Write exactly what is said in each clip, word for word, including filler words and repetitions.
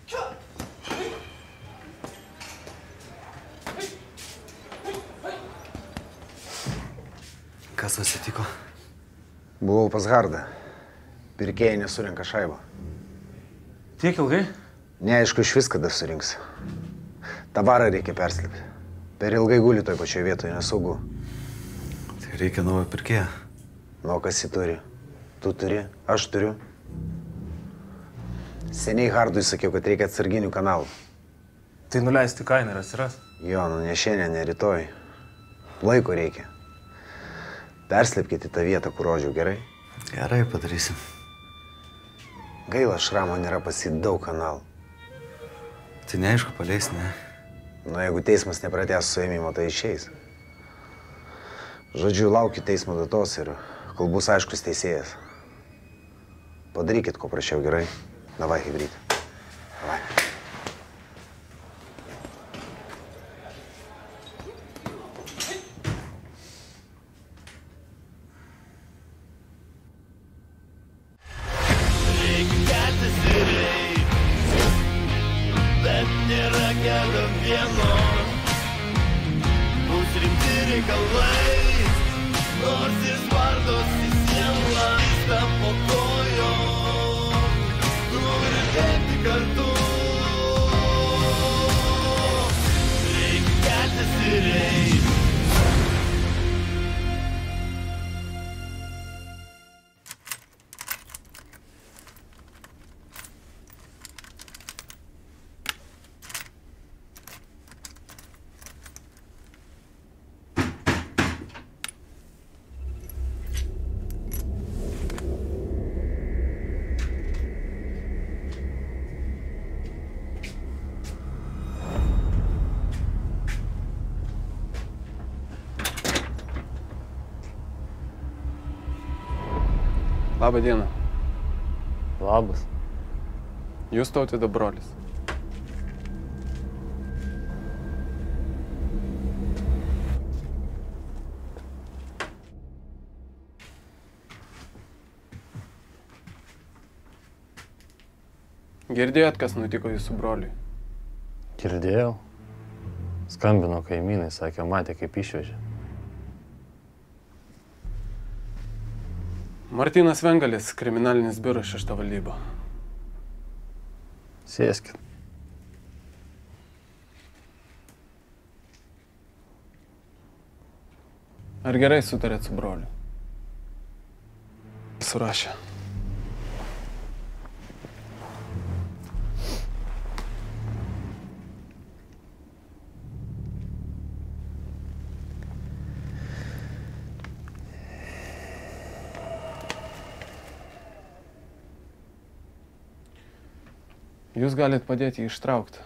Kas atsitiko? Buvau pas Hardą. Pirkėjai nesurinka šaibą. Tiek ilgai? Neaišku, iš vis kada surinks. Tavarą reikia perslėpti. Per ilgai guli toj pačioje vietoje, nesaugu. Tai reikia naujo pirkėją. Nu, kas jį turi? Tu turi, aš turiu. Seniai Hardui sakiau, kad reikia atsarginių kanalų. Tai nuleisti kainą ir atsiras? Jo, nu ne šiandien, ne rytoj. Laiko reikia. Perslėpkite tą vietą, kur rodžiau, gerai? Gerai, padarysim. Gaila, Šramo nėra pasi daug kanalų. Tai neaišku, paleis, ne? Nu, jeigu teismas nepratęs suėmimo, tai išeis. Žodžiu, laukiu teismo datos ir kol bus aiškus teisėjas. Padarykit, ko prašiau, gerai? Davai, hibrid. Davai. Labą dieną. Labas. Jūs Tautvydo brolis. Girdėjot, kas nutiko jūsų broliui? Girdėjau. Skambino kaimynai, sakė, matė, kaip išvežė. Martynas Vengalis, kriminalinis biuras, šešta valdyba. Sėskit. Ar gerai sutarėt su broliu? Surašė. Jūs galit padėti jį ištraukti.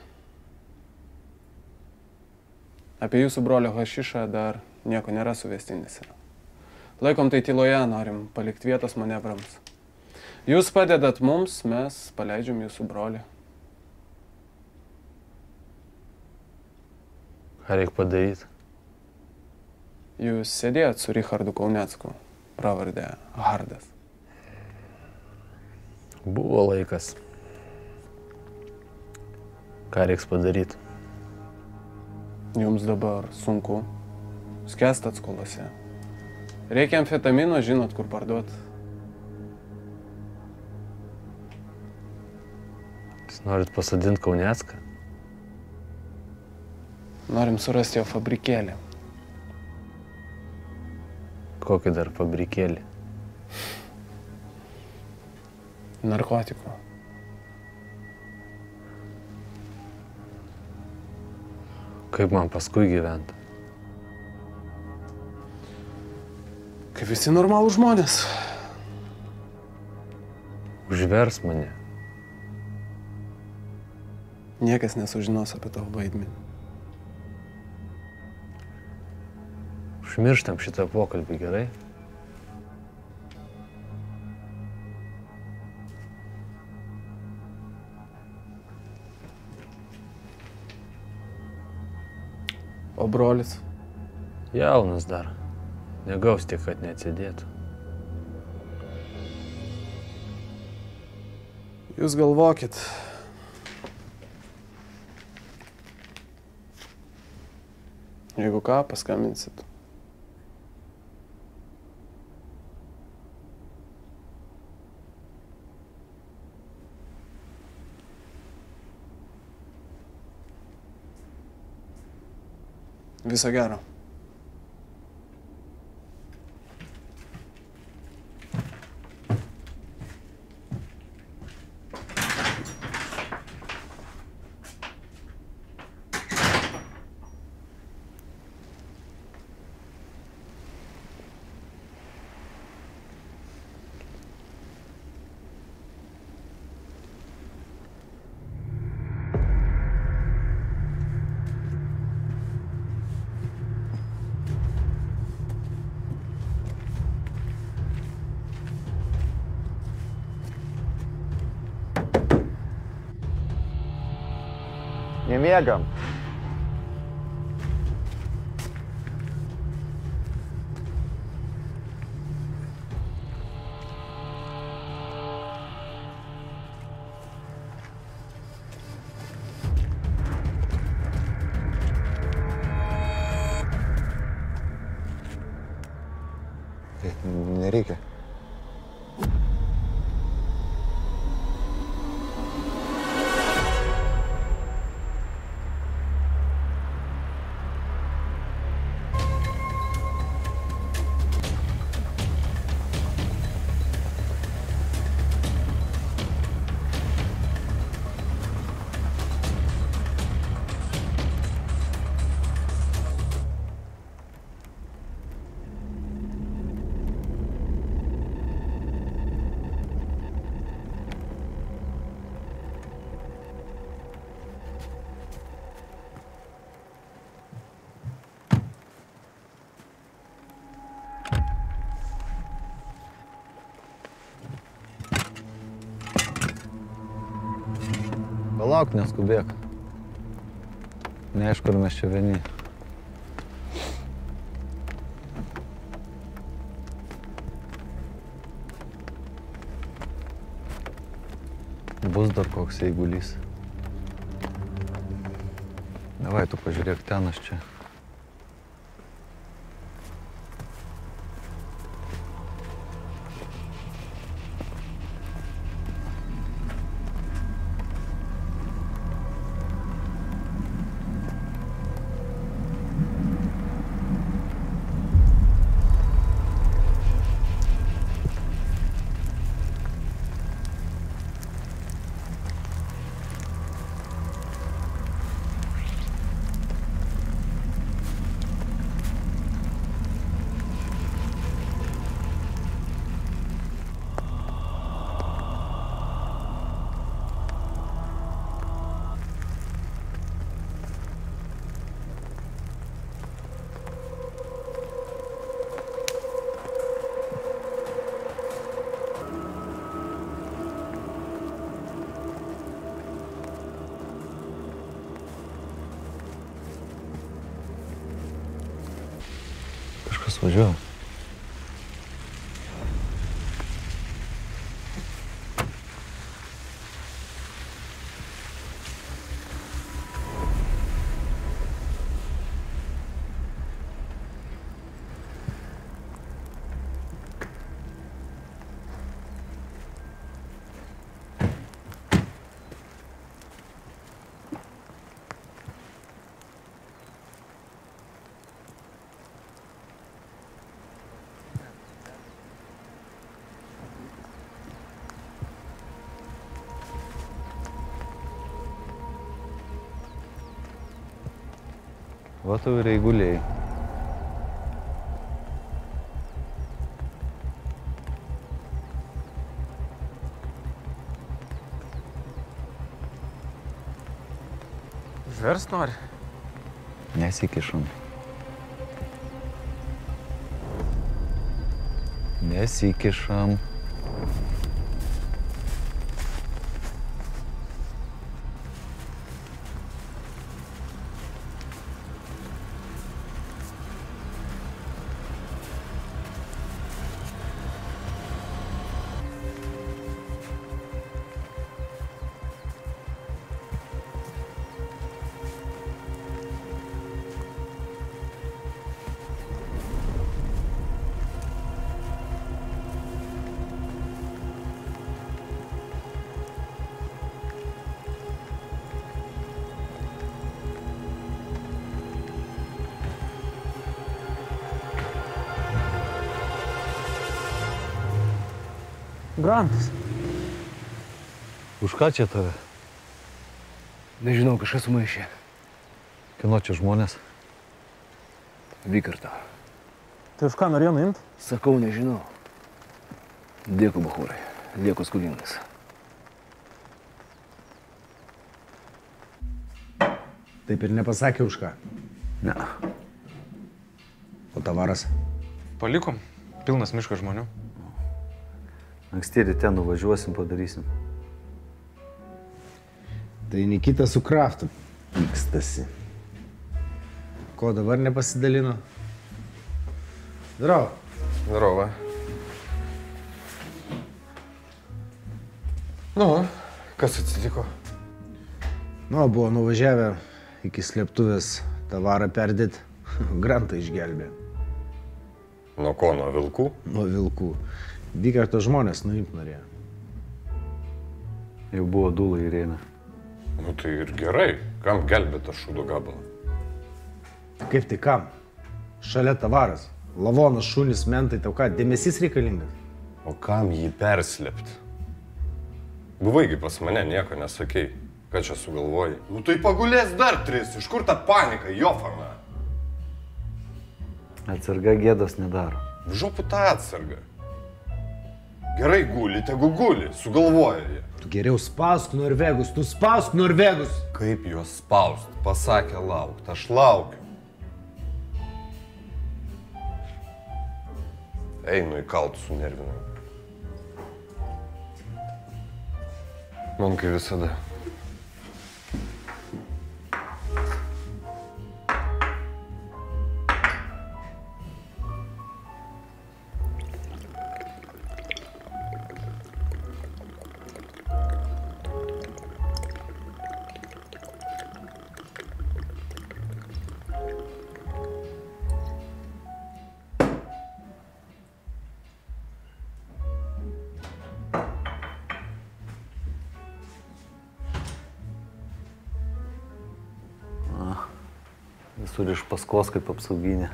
Apie jūsų brolio hašišą dar nieko nėra suvestinėse. Laikom tai tyloje, norim palikti vietos manevrams. Jūs padedat mums, mes paleidžiam jūsų brolį. Ką reikia padaryti? Jūs sėdėjot su Richardu Kaunecku, pravardę Hardas. Buvo laikas. Ką reiks padaryti? Jums dabar sunku. Skęstat skolose. Reikia amfetamino, žinot, kur parduot. Jūs norit pasadinti Kaunecką? Norim surasti jo fabrikėlį. Kokį dar fabrikėlį? Narkotikų. Kaip man paskui gyventi? Kaip visi normalų žmonės. Užvers mane. Niekas nesužinos apie tavo vaidmenį. Užmirštam šitą pokalbį, gerai? O brolis? Jaunas dar. Negaus tiek, kad neatsidėtų. Jūs galvokit. Jeigu ką, paskambinsit. Viso gero. Nemiegam. Tai nereikia. Palauk, neskubėk. Neaišku, ar mes čia vieni. Bus dar koks eigulys. Davai, tu pažiūrėk ten, aš čia. Kažkas važiuoja. Va tau ir eiguliai. Žverst nori? Nesikišam. Nesikišam. Grantas. Už ką čia tave? Nežinau, kažkas sumaišė. Kino čia žmonės? Vykarto. Tai už ką norėjo nuimti? Sakau, nežinau. Dėkui, bachūrai. Lieku skolingas. Taip ir nepasakė už ką. Ne. O tavaras? Palikom. Pilnas miškas žmonių. Anksti ryte nuvažiuosim, padarysim. Tai Nikita su Kraftu pykstasi. Ko dabar nepasidalino? Zdravo. Zdravo. Nu, kas atsitiko? Nu, buvo nuvažiavę iki slėptuvės tavarą perdėt. Grantą išgelbė. Nuo ko, nuo vilkų? Nuo vilkų. Vykarto žmonės nuimt norėjo. Jau buvo dūlai įrėmę. Nu tai ir gerai. Kam gelbėt tą šūdo gabalą? Kaip tai kam? Šalia tavaras. Lavonas, šunis, mentai, tau ką, dėmesys reikalingas? O kam jį perslėpti? Buvaigi pas mane nieko nesakei. Ką čia sugalvoji? Nu tai pagulės dar tris. Iš kur ta panika, Jofana? Atsarga gėdos nedaro. Žopu tą atsargą. Gerai guli, tegu guli. Sugalvoja jie. Tu geriau spausk norvegus, tu spausk norvegus. Kaip juos spaust? Pasakė laukt. Aš laukiu. Einu į kaltų su nervinu. Man kaip visada. Visur iš paskos kaip apsauginė.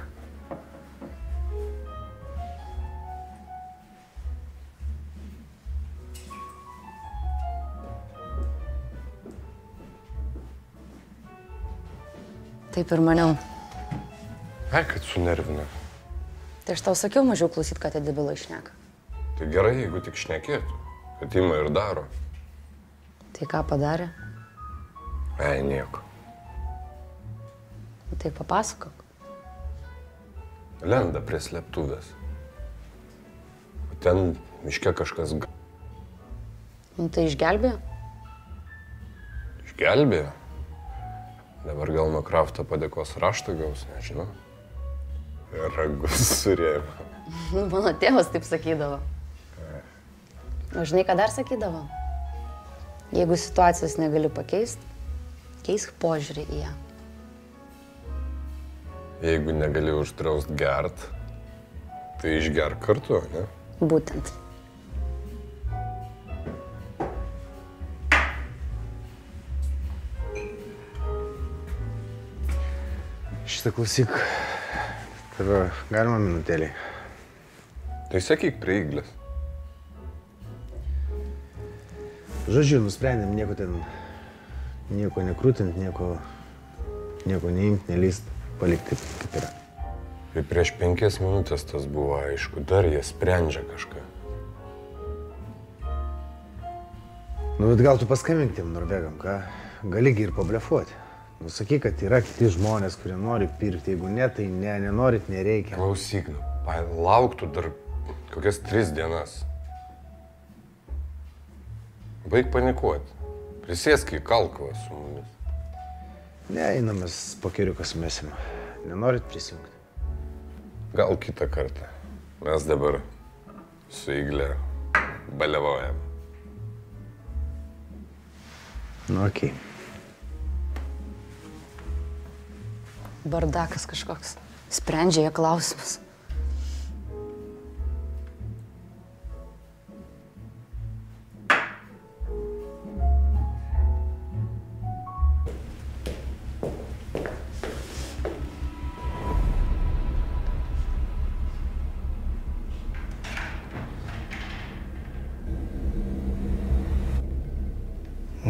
Taip ir maniau. Ai, kad sunervina. Tai aš tau sakiau mažiau klausyt, ką tie debilai šneka. Tai gerai, jeigu tik šnekėtų. Kad ima ir daro. Tai ką padarė? Ai, nieko. Tai papasakok. Lenda prie slėptuvės. O ten miške kažkas... G... Nu tai išgelbėjo? Išgelbėjo. Dabar gal nuo Krafto padėkos raštą gaus, nežinau. Ragus surėmė. Nu, mano tėvas taip sakydavo. O žinai, ką dar sakydavo? Jeigu situacijos negali pakeisti, keisk požiūrį į ją. Jeigu negali uždraust gert, tai išgerk kartu, ne? Būtent. Šitą klausyk. Tave galima minutėlį? Tai sakyk prie Iglės. Žodžiu, nusprendėm nieko ten, nieko nekrūtint, nieko, nieko neimt, nelyst, palikti kaip yra. Tai prieš penkias minutės tas buvo aišku, dar jie sprendžia kažką. Nu, bet gal tu paskambink tiem norvegam, ką? Galigi ir pablefuoti. Nu, sakyk, kad yra kiti žmonės, kurie nori pirkti, jeigu ne, tai ne, nenorit, nereikia. Klausyk, nu, lauktų dar kokias tris dienas. Baig panikuoti. Prisėsk į Kalkovą su mumis. Ne, einamės pokeriukas mesim. Nenorit prisijungti? Gal kitą kartą. Mes dabar su Igle baliavojam. Nu, okei. Bardakas kažkoks. Sprendžia jie klausimus.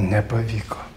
Nepavyko.